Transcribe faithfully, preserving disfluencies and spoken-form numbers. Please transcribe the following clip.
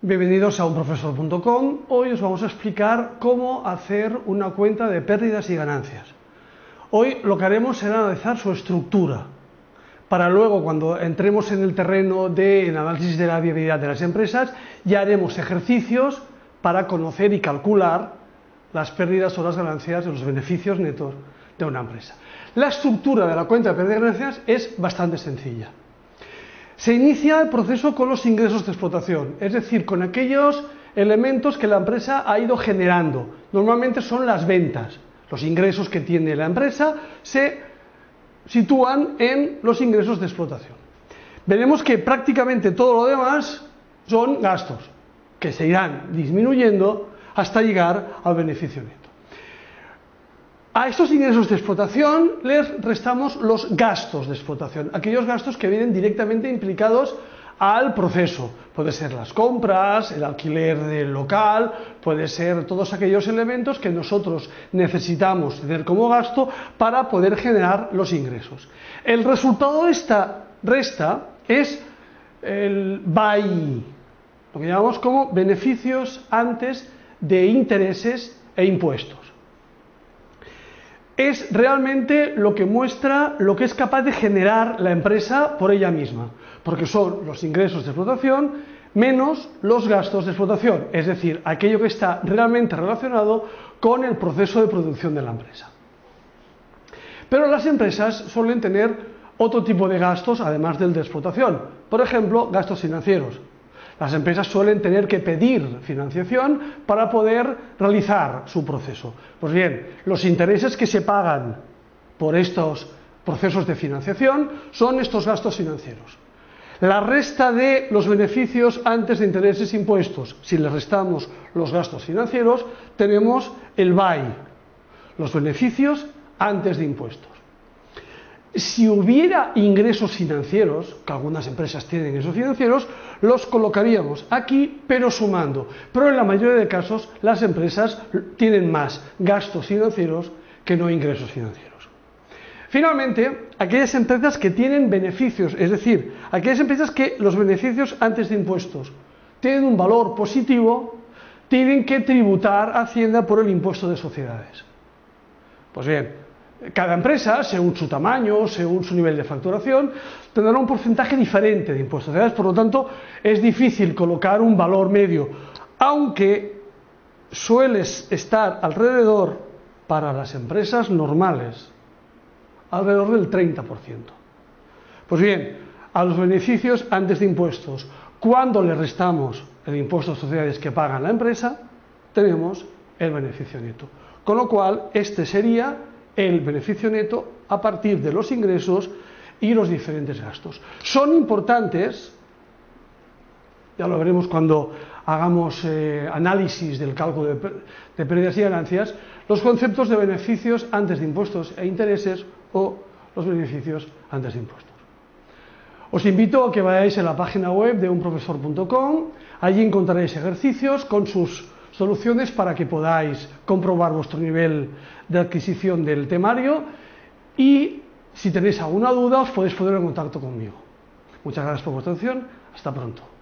Bienvenidos a un profesor punto com. Hoy os vamos a explicar cómo hacer una cuenta de pérdidas y ganancias. Hoy lo que haremos será analizar su estructura, para luego, cuando entremos en el terreno del análisis de la viabilidad de las empresas, ya haremos ejercicios para conocer y calcular las pérdidas o las ganancias de los beneficios netos de una empresa. La estructura de la cuenta de pérdidas y ganancias es bastante sencilla. Se inicia el proceso con los ingresos de explotación, es decir, con aquellos elementos que la empresa ha ido generando. Normalmente son las ventas. Los ingresos que tiene la empresa se sitúan en los ingresos de explotación. Veremos que prácticamente todo lo demás son gastos, que se irán disminuyendo hasta llegar al beneficio neto. A estos ingresos de explotación les restamos los gastos de explotación, aquellos gastos que vienen directamente implicados al proceso. Puede ser las compras, el alquiler del local, puede ser todos aquellos elementos que nosotros necesitamos tener como gasto para poder generar los ingresos. El resultado de esta resta es el B A I, lo que llamamos como beneficios antes de intereses e impuestos. Es realmente lo que muestra lo que es capaz de generar la empresa por ella misma, porque son los ingresos de explotación menos los gastos de explotación, es decir, aquello que está realmente relacionado con el proceso de producción de la empresa. Pero las empresas suelen tener otro tipo de gastos además del de explotación, por ejemplo, gastos financieros. Las empresas suelen tener que pedir financiación para poder realizar su proceso. Pues bien, los intereses que se pagan por estos procesos de financiación son estos gastos financieros. La resta de los beneficios antes de intereses e impuestos, si les restamos los gastos financieros, tenemos el B A I, los beneficios antes de impuestos. Si hubiera ingresos financieros, que algunas empresas tienen ingresos financieros, los colocaríamos aquí, pero sumando. Pero en la mayoría de casos, las empresas tienen más gastos financieros que no ingresos financieros. Finalmente, aquellas empresas que tienen beneficios, es decir, aquellas empresas que los beneficios antes de impuestos tienen un valor positivo, tienen que tributar a Hacienda por el impuesto de sociedades. Pues bien, cada empresa, según su tamaño, según su nivel de facturación, tendrá un porcentaje diferente de impuestos de sociedades, por lo tanto es difícil colocar un valor medio, aunque suele estar alrededor, para las empresas normales, alrededor del treinta por ciento. Pues bien, a los beneficios antes de impuestos, cuando le restamos el impuesto de sociedades que paga la empresa, tenemos el beneficio neto. Con lo cual, este sería el beneficio neto a partir de los ingresos y los diferentes gastos. Son importantes, ya lo veremos cuando hagamos eh, análisis del cálculo de, de pérdidas y ganancias, los conceptos de beneficios antes de impuestos e intereses o los beneficios antes de impuestos. Os invito a que vayáis a la página web de un profesor punto com, allí encontraréis ejercicios con sus soluciones para que podáis comprobar vuestro nivel de adquisición del temario y si tenéis alguna duda os podéis poner en contacto conmigo. Muchas gracias por vuestra atención, hasta pronto.